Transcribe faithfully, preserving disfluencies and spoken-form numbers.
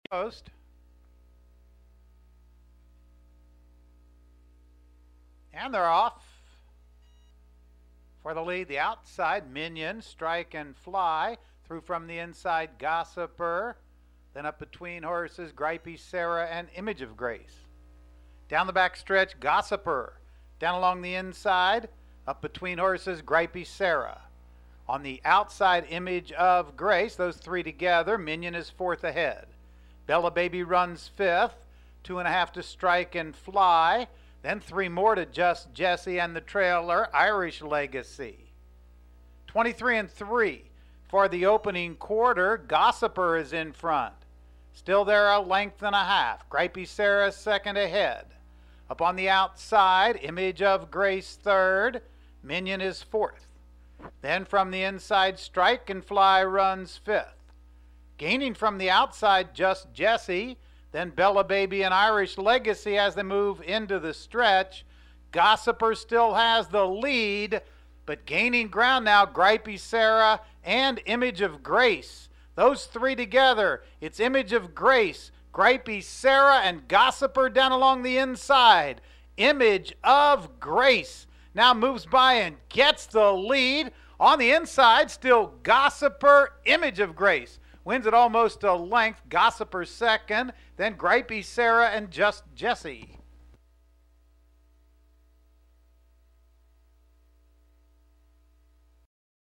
Post. And they're off. For the lead, the outside, Minion, Strike and Fly. Through from the inside, Gossiper. Then up between horses, Gripey Sarah and Image of Grace. Down the back stretch, Gossiper. Down along the inside, up between horses, Gripey Sarah. On the outside, Image of Grace, those three together, Minion is fourth ahead. Bella Baby runs fifth, two and a half to Strike and Fly. Then three more to Just Jesse and the trailer, Irish Legacy. twenty-three and three for the opening quarter. Gossiper is in front. Still there a length and a half. Gripey Sarah second ahead. Up on the outside, Image of Grace third. Minion is fourth. Then from the inside, Strike and Fly runs fifth. Gaining from the outside, Just Jesse. Then Bella Baby and Irish Legacy as they move into the stretch. Gossiper still has the lead, but gaining ground now, Gripey Sarah and Image of Grace. Those three together, it's Image of Grace, Gripey Sarah, and Gossiper down along the inside. Image of Grace now moves by and gets the lead. On the inside, still Gossiper, Image of Grace. Wins it almost a length. Gossiper second, then Gripey Sarah and Just Jesse.